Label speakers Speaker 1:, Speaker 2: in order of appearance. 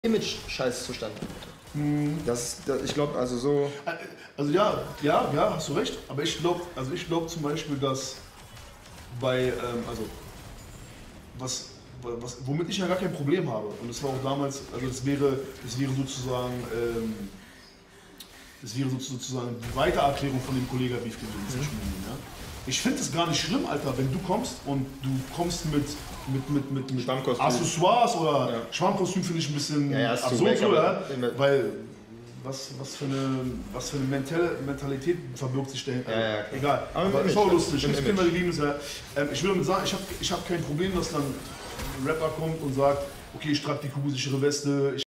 Speaker 1: Image-Scheiß zustande?
Speaker 2: Ich glaube, also so.
Speaker 3: Also ja, hast du recht. Aber ich glaube zum Beispiel, dass bei, womit ich ja gar kein Problem habe, und das war auch damals, also das wäre sozusagen die Weitererklärung von dem Kollega-Beef gewesen zwischen mir. Ja? Ich finde es gar nicht schlimm, Alter, wenn du kommst und du kommst mit Accessoires oder Schwammkostüm, finde ich ein bisschen absurd, so, ja? Weil was für eine Mentalität verbirgt sich dahinter. Egal, aber es war lustig. Ich will damit sagen, ich hab kein Problem, dass dann ein Rapper kommt und sagt, okay, ich trage die kugelsichere Weste,